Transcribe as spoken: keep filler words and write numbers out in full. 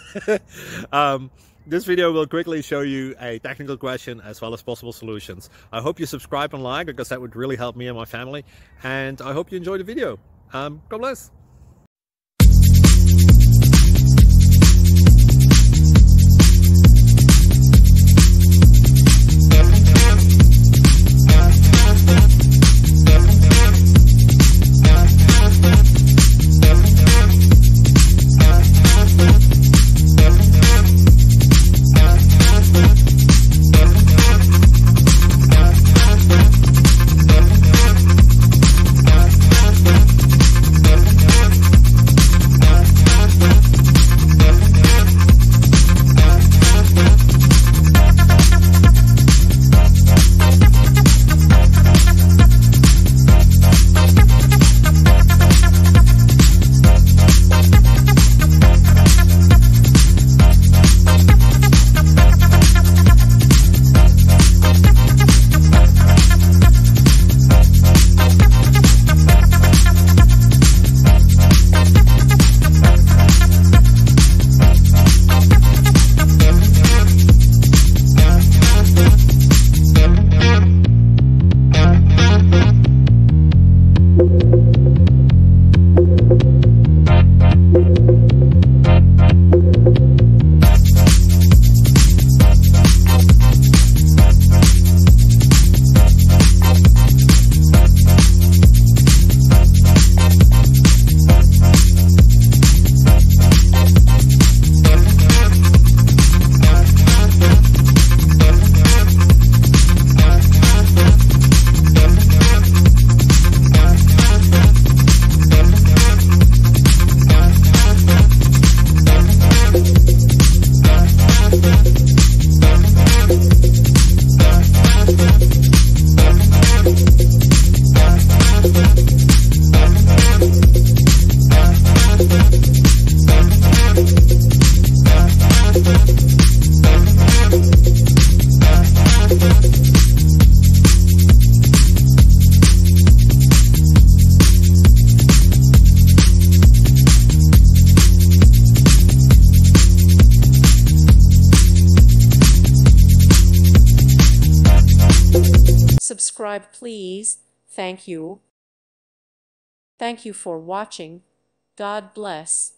um, this video will quickly show you a technical question as well as possible solutions. I hope you subscribe and like, because that would really help me and my family. And I hope you enjoy the video. Um, God bless. Subscribe, please. Thank you. Thank you for watching. God bless.